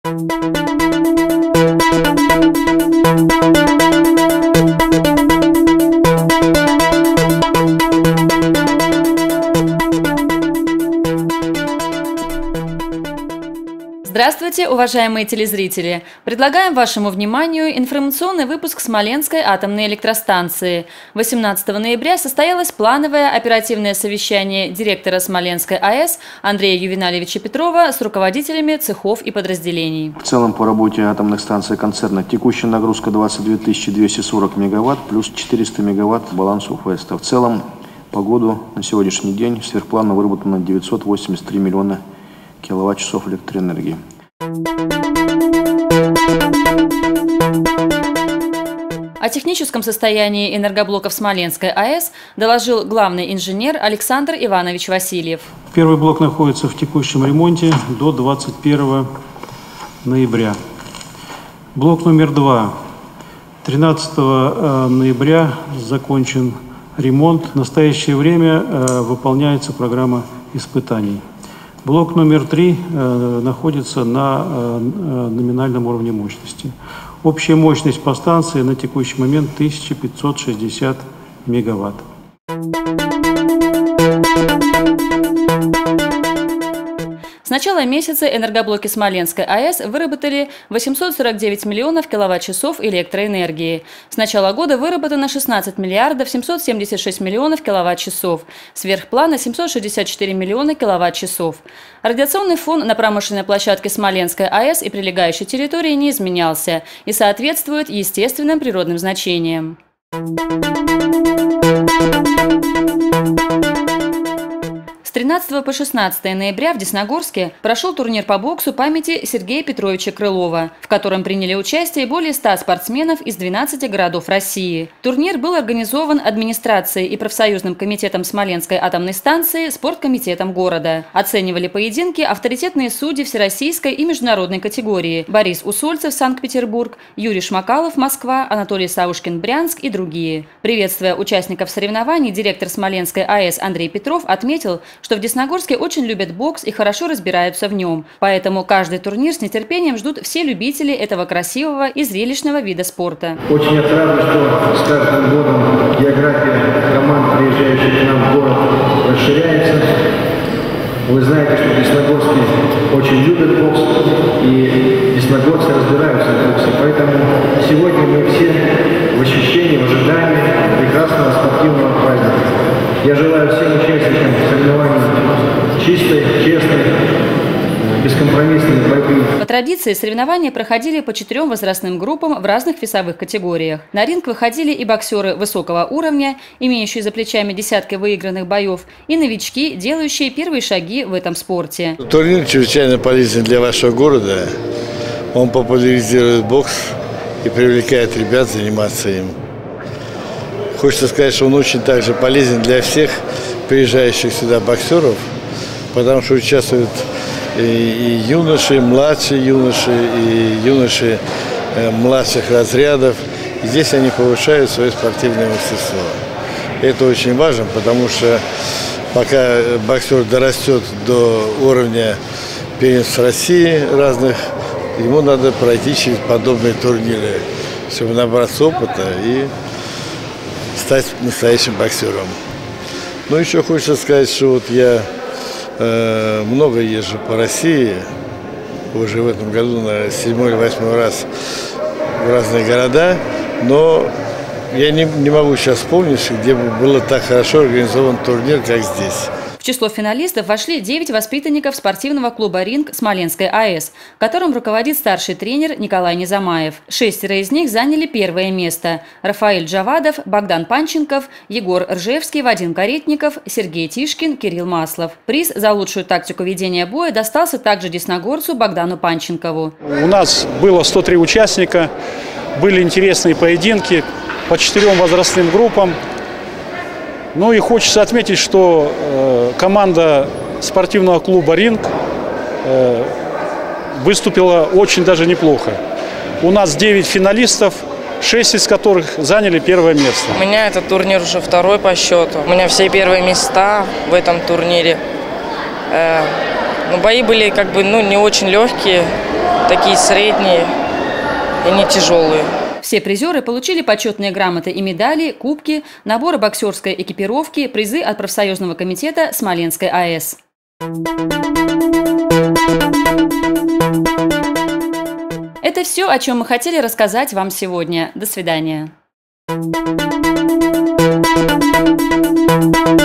Здравствуйте, уважаемые телезрители! Предлагаем вашему вниманию информационный выпуск Смоленской атомной электростанции. 18 ноября состоялось плановое оперативное совещание директора Смоленской АЭС Андрея Ювеналовича Петрова с руководителями цехов и подразделений. В целом по работе атомных станций концерна текущая нагрузка 22 240 мегаватт плюс 400 мегаватт баланс УФС. В целом по году на сегодняшний день сверхплана выработано 983 миллиона киловатт-часов электроэнергии. О техническом состоянии энергоблоков Смоленской АЭС доложил главный инженер Александр Иванович Васильев. Первый блок находится в текущем ремонте до 21 ноября. Блок номер 2. 13 ноября закончен ремонт. В настоящее время выполняется программа испытаний. Блок номер 3 находится на номинальном уровне мощности. Общая мощность по станции на текущий момент 1560 мегаватт. С начала месяца энергоблоки Смоленской АЭС выработали 849 миллионов киловатт-часов электроэнергии. С начала года выработано 16 миллиардов 776 миллионов киловатт-часов. Сверхплана 764 миллиона киловатт-часов. Радиационный фон на промышленной площадке Смоленской АЭС и прилегающей территории не изменялся и соответствует естественным природным значениям. С 13 по 16 ноября в Десногорске прошел турнир по боксу памяти Сергея Петровича Крылова, в котором приняли участие более 100 спортсменов из 12 городов России. Турнир был организован администрацией и профсоюзным комитетом Смоленской атомной станции, спорткомитетом города. Оценивали поединки авторитетные судьи всероссийской и международной категории: Борис Усольцев, Санкт-Петербург, Юрий Шмакалов, Москва, Анатолий Саушкин, Брянск и другие. Приветствуя участников соревнований, директор Смоленской АЭС Андрей Петров отметил, что в Десногорске очень любят бокс и хорошо разбираются в нем. Поэтому каждый турнир с нетерпением ждут все любители этого красивого и зрелищного вида спорта. Очень отрадно, что с каждым годом география команд, приезжающих к нам в город, расширяется. Вы знаете, что Десногорские очень любят бокс, и десногорцы разбираются в боксе. Поэтому сегодня мы все в ощущении, в ожидании прекрасного спортивного праздника. Я желаю всем участникам соревнований чистой, честной, бескомпромиссной борьбы. По традиции соревнования проходили по 4 возрастным группам в разных весовых категориях. На ринг выходили и боксеры высокого уровня, имеющие за плечами десятки выигранных боев, и новички, делающие первые шаги в этом спорте. Турнир чрезвычайно полезен для вашего города. Он популяризирует бокс и привлекает ребят заниматься им. Хочется сказать, что он очень также полезен для всех приезжающих сюда боксеров, потому что участвуют и юноши, и младшие юноши, и юноши младших разрядов. И здесь они повышают свое спортивное мастерство. Это очень важно, потому что пока боксер дорастет до уровня первенств России разных, ему надо пройти через подобные турниры, чтобы набраться опыта и стать настоящим боксером. Ну, еще хочется сказать, что вот я много езжу по России, уже в этом году, наверное, 7-й или 8-й раз в разные города, но я не могу сейчас вспомнить, где бы было так хорошо организован турнир, как здесь. В число финалистов вошли 9 воспитанников спортивного клуба «Ринг» Смоленской АЭС, которым руководит старший тренер Николай Незамаев. 6 из них заняли первое место. Рафаэль Джавадов, Богдан Панченков, Егор Ржевский, Вадим Каретников, Сергей Тишкин, Кирилл Маслов. Приз за лучшую тактику ведения боя достался также десногорцу Богдану Панченкову. У нас было 103 участника, были интересные поединки по 4 возрастным группам. Ну и хочется отметить, что команда спортивного клуба «Ринг» выступила очень даже неплохо. У нас 9 финалистов, 6 из которых заняли первое место. У меня этот турнир уже второй по счету. У меня все первые места в этом турнире. Бои были не очень легкие. такие средние и не тяжелые. Все призеры получили почетные грамоты и медали, кубки, наборы боксерской экипировки, призы от профсоюзного комитета Смоленской АЭС. Это все, о чем мы хотели рассказать вам сегодня. До свидания.